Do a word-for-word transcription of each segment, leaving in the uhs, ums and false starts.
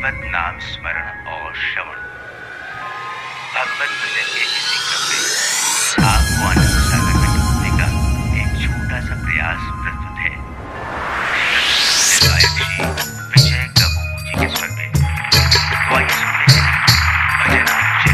भगवत नाम स्मरण और श्रवण। भगवत भजन के इसी क्रम में आपको आनंद सागर में डूबने का एक छोटा सा प्रयास प्रस्तुत है। गायक श्री विजय कपूर जी के स्वर में। तो आइए सुनते हैं भजन।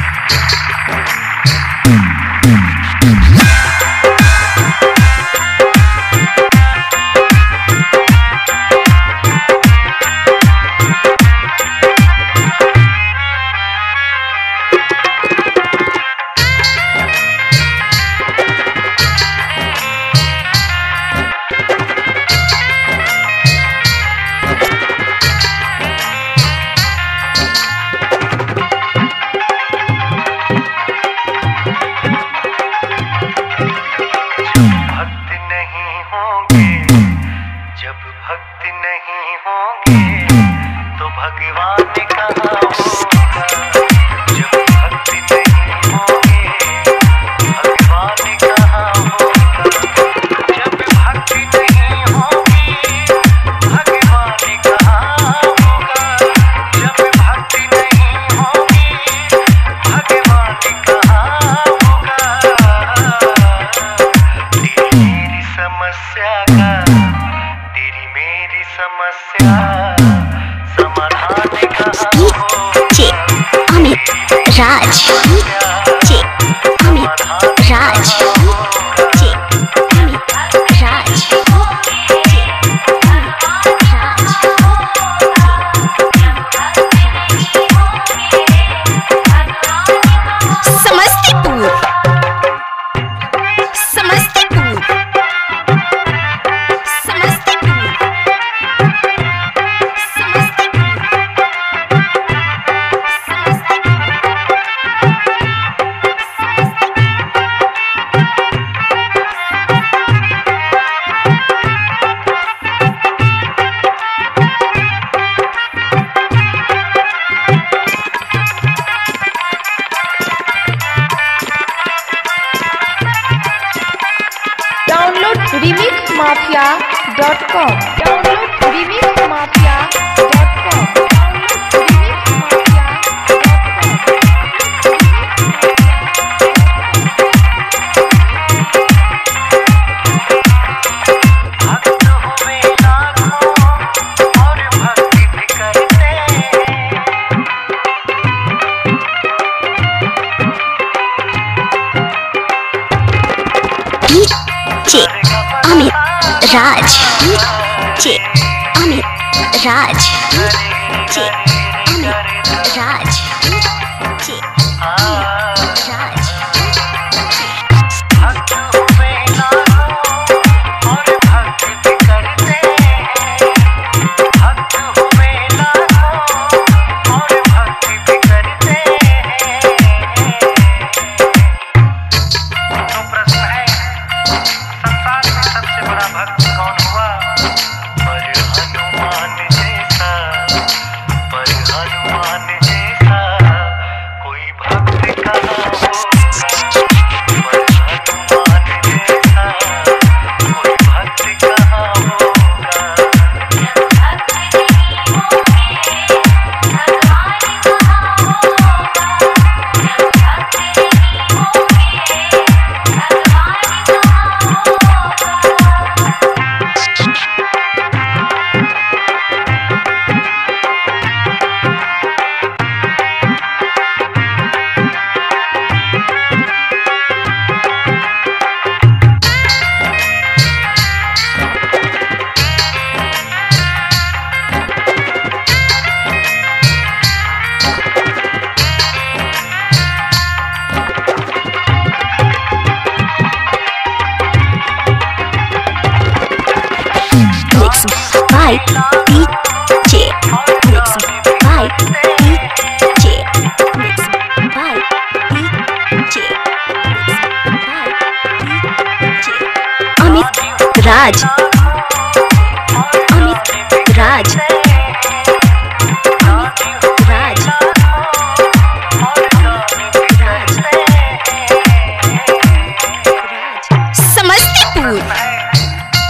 राज जे अमित राज जे अमित राज जे Samastipur Samastipur Samastipur remix mafia dot com download remix mafia dot com download remix mafia भक्त हुए लाखों और भक्ति भी करते जे अमित राज जे अमित राज जे अमित राज जे अमित राज भक्त हुए लाखों और भक्ति भी करते भक्त हुए लाखों और भक्ति भी करते। तो प्रश्न है, संसार में सबसे बड़ा भक्त कौन हुआ? पर हनुमान जैसा, पर हनुमान जैसा कोई भक्त कहाँ होगा? पर हनुमान जैसा कोई भक्त कहाँ होगा? mix by D J mix by D J mix by D J mix by D J Amit Raj Amit Raj Amit Raj Samastipur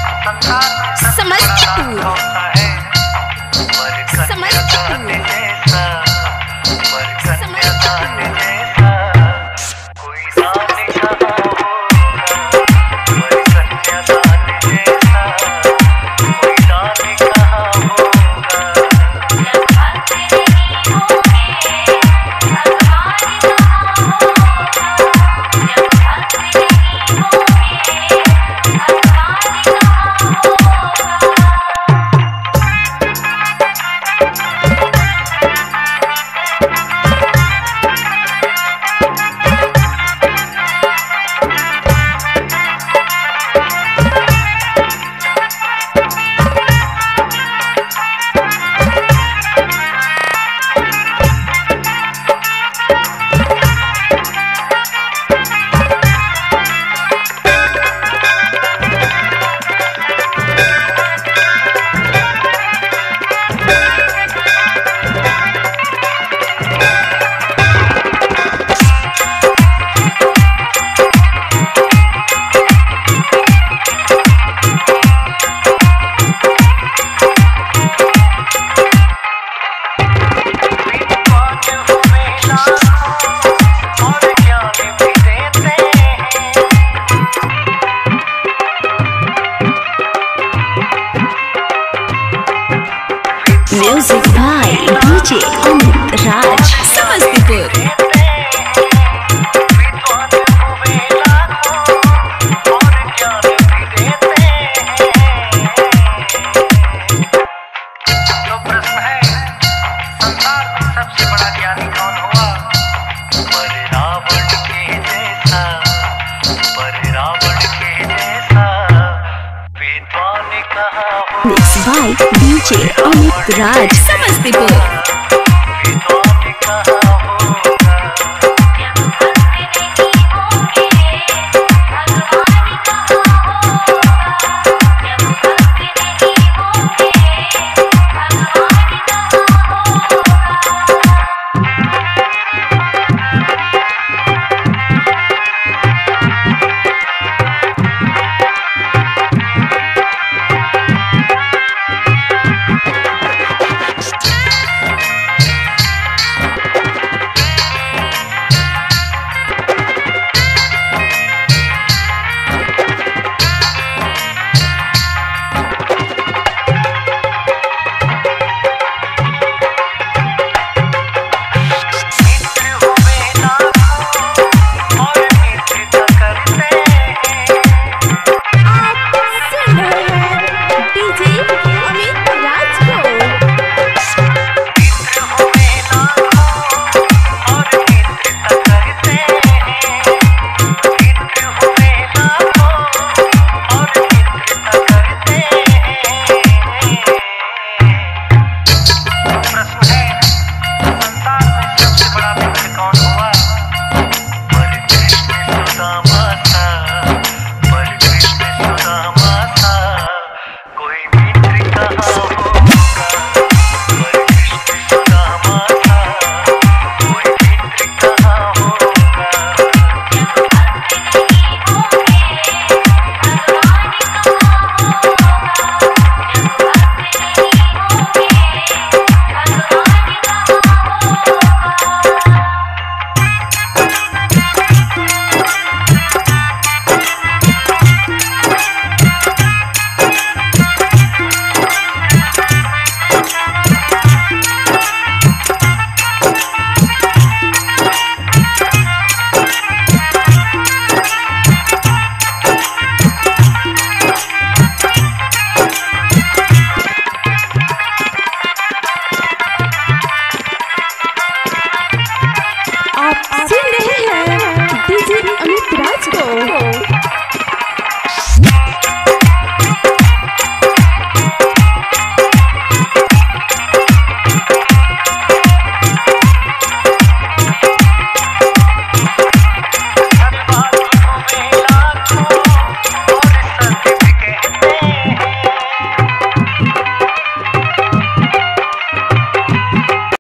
Samastipur Samastipur जैसा, पर कन्यादान जैसा कोई दान कहाँ होगा, पर कन्यादान जैसा कोई दान कहाँ होगा। Music by D J Aniket Raj Saidpur. Mixed by D J Aniket Raj Samastipur.